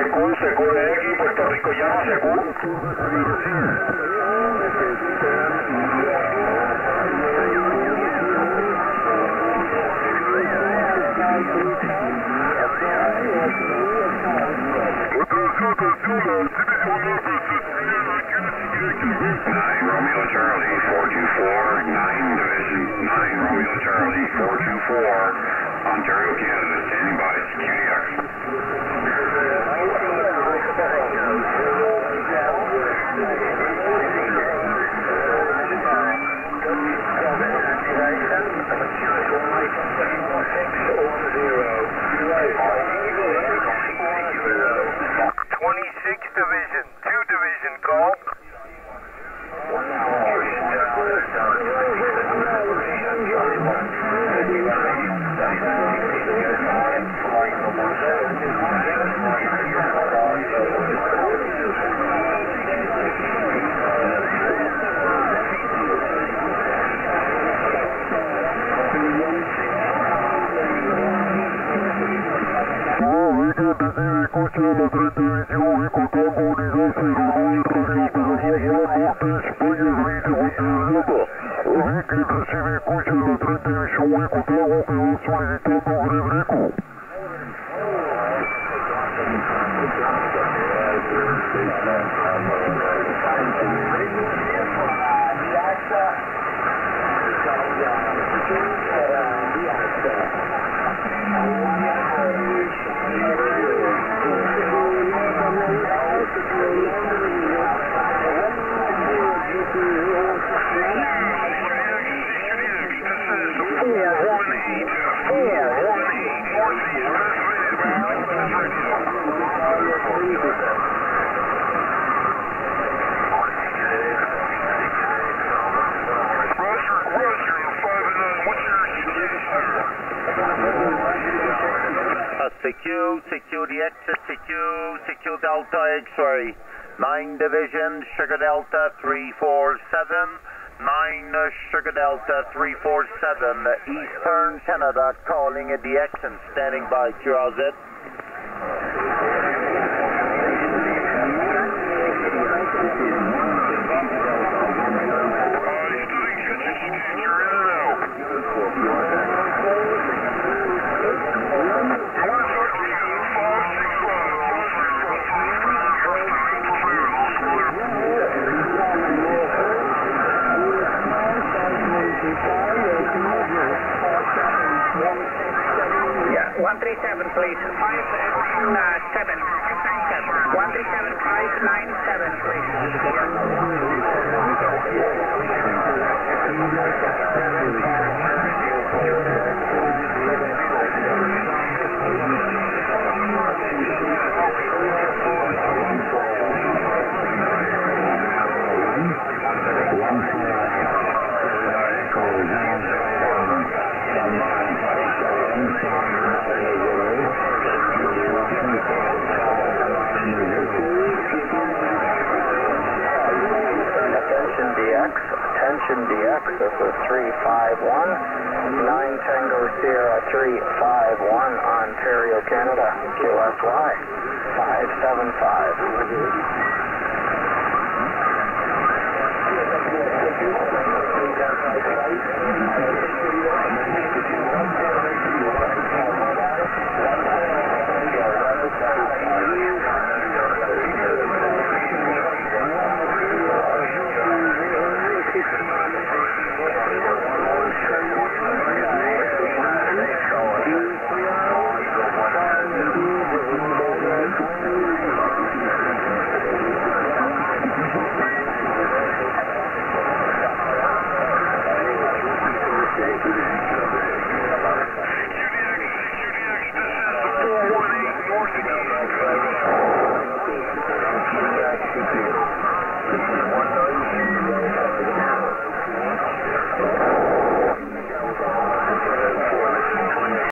Secu de X, Puerto Rico llama Secu. Romeo Charlie, 424, 9 Division, 9 Romeo Charlie, 424, Ontario, Canada, standing by, QTX. Division, 2 Division call. CQ Delta X-ray, 9 Division, Sugar Delta 347, 9 Sugar Delta 347, Eastern Canada, calling a DX and standing by, QRZ. Yeah, 137 please, 597, 137 597 please. Attention DX, this is 351, 9 Tango Sierra 351, Ontario, Canada, QSY 575.